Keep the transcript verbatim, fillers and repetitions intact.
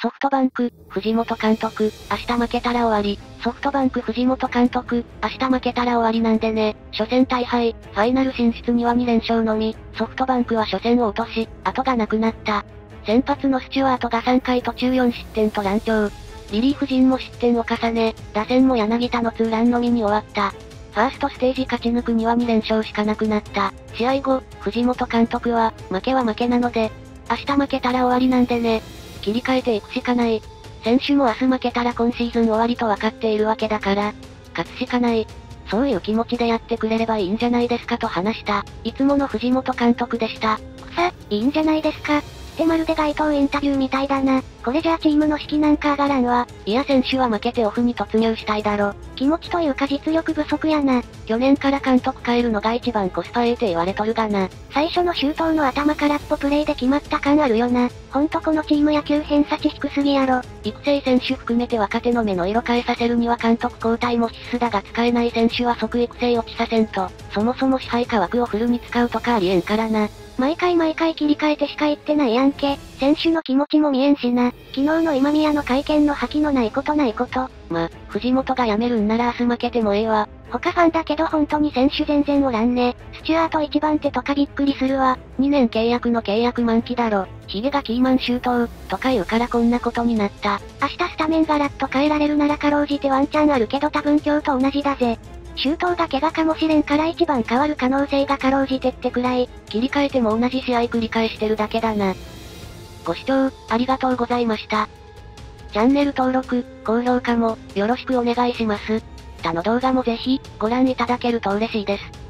ソフトバンク、藤本監督、明日負けたら終わり。ソフトバンク藤本監督、明日負けたら終わりなんでね。初戦大敗、ファイナル進出にはに連勝のみ。ソフトバンクは初戦を落とし、後がなくなった。先発のスチュワートがさんかい途中よん失点と乱調。リリーフ陣も失点を重ね、打線も柳田のツーランのみに終わった。ファーストステージ勝ち抜くにはに連勝しかなくなった。試合後、藤本監督は、負けは負けなので、明日負けたら終わりなんでね。切り替えていくしかない。選手も明日負けたら今シーズン終わりと分かっているわけだから、勝つしかない。そういう気持ちでやってくれればいいんじゃないですかと話した。いつもの藤本監督でした。 くさ、いいんじゃないですか。ってまるで街頭インタビューみたいだな。これじゃあチームの士気なんか上がらんわ。 いや選手は負けてオフに突入したいだろ。 気持ちというか実力不足やな。 去年から監督変えるのが一番コスパええって言われとるがな。 最初の周到の頭からっぽプレイで決まった感あるよな。ほんとこのチーム野球偏差値低すぎやろ。 育成選手含めて若手の目の色変えさせるには監督交代も必須だが使えない選手は即育成落ちさせんと。そもそも支配下枠をフルに使うとかありえんからな。 毎回毎回切り替えてしか言ってないやんけ。選手の気持ちも見えんしな。昨日の今宮の会見の覇気のないことないこと。 ま、藤本が辞めるんなら明日負けてもええわ。 他ファンだけど本当に選手全然おらんね。スチュアート一番手とかびっくりするわ。 にねん契約の契約満期だろ。ヒゲがキーマン周到、とか言うからこんなことになった。 明日スタメンガラッと変えられるならかろうじてワンチャンあるけど多分今日と同じだぜ。周到が怪我かもしれんから一番変わる可能性がかろうじてってくらい。 切り替えても同じ試合繰り返してるだけだな。ご視聴、ありがとうございました。チャンネル登録、高評価も、よろしくお願いします。他の動画もぜひ、ご覧いただけると嬉しいです。